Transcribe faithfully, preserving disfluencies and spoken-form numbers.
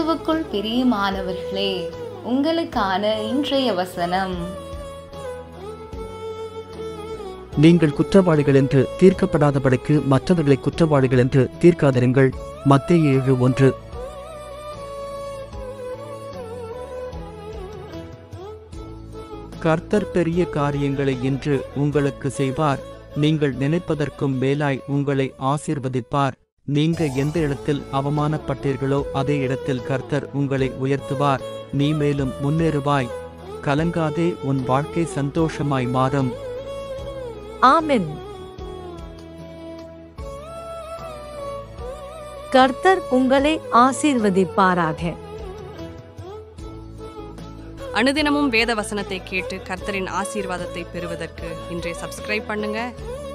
கிறிஸ்துவுக்குள் பிரியமானவர்களே, உங்களுக்கான இன்றைய வசனம். நீங்கள் குற்றவாளிகள் என்று தீர்க்கப்படாதபடிக்கு மற்றவர்களை குற்றவாளிகள் என்று தீர்க்காதிருங்கள். மத்தேயு ஏழு ஒன்று. கர்த்தர் பெரிய காரியங்களை இன்று உங்களுக்கு செய்வார். நீங்கள் நினைப்பதற்கும் மேலாய் உங்களை ஆசீர்வதிப்பார். நீங்க எந்த இடத்தில் அவமானப்பட்டீர்களோ அதே இடத்தில் கர்த்தர் உங்களை உயர்த்துவார். நீ மேலும் முன்னேறுவாய். கலங்காதே, உன் வாழ்க்கை சந்தோஷமாய் மாறும். ஆமென். கர்த்தர் உங்களை ஆசீர்வதிப்பாராக. அனுதினமும் வேத வசனத்தை கேட்டு கர்த்தரின் ஆசீர்வாதத்தை பெறுவதற்கு இன்றை சப்ஸ்கிரைப் பண்ணுங்க.